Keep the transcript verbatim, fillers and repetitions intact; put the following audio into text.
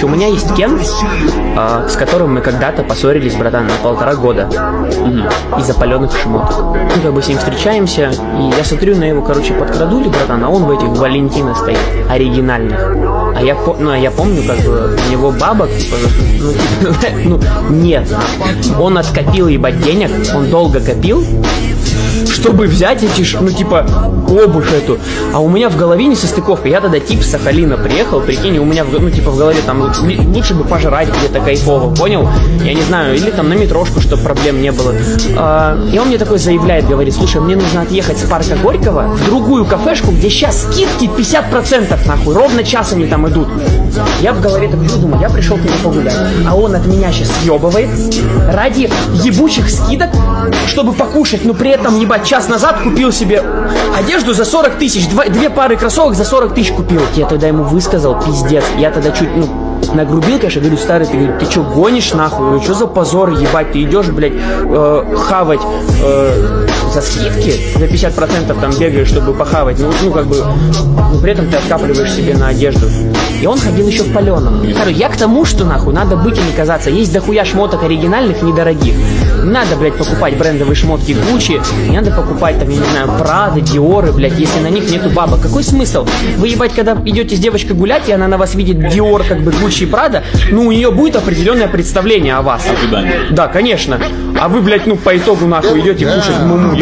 У меня есть Кен, э, с которым мы когда-то поссорились, братан, на полтора года. Угу. Из-за паленых шмоток. Мы как бы с ним встречаемся, и я смотрю на его, короче, подкрадули, братан, а он в этих Валентина стоит, оригинальных. А я, ну, а я помню, как бы, у него бабок, типа, ну, типа, ну, нет. Он откопил, ебать, денег, он долго копил, чтобы взять эти, ну, типа, обувь эту. А у меня в голове не состыковка. Я тогда тип с Сахалина приехал, прикинь, у меня, в, ну, типа, в голове там лучше бы пожрать где-то кайфово, понял? Я не знаю, или там на метрошку, чтобы проблем не было. А, и он мне такой заявляет, говорит, слушай, мне нужно отъехать с парка Горького в другую кафешку, где сейчас скидки пятьдесят процентов, нахуй, ровно час они там идут. Я в голове так думаю, я пришел к нему погулять, а он от меня сейчас съебывает ради ебучих скидок, чтобы покушать, но при этом, ебать, час назад купил себе одежду за сорок тысяч, два, две пары кроссовок за сорок тысяч купил. Я тогда ему высказал, пиздец, я тогда чуть, ну, нагрубил, конечно, говорю, старый, ты, говорю, ты что, гонишь нахуй, ну, что за позор, ебать, ты идешь, блядь, э, хавать э, за скидки, за пятьдесят процентов там бегаешь, чтобы похавать, ну, ну, как бы, ну, при этом ты откапливаешь себе на одежду. И он ходил еще в паленом. Короче, я к тому, что, нахуй, надо быть и не казаться, есть дохуя шмоток оригинальных, недорогих. Не надо, блядь, покупать брендовые шмотки Гуччи, не надо покупать, там, я не знаю, Прады, Диоры, блядь, если на них нету бабок. Какой смысл? Вы, ебать, когда идете с девочкой гулять, и она на вас видит Диор, как бы, Гуччи и Прада, ну, у нее будет определенное представление о вас. Ожидание. Да, конечно. А вы, блядь, ну, по итогу, нахуй, идете кушать муму.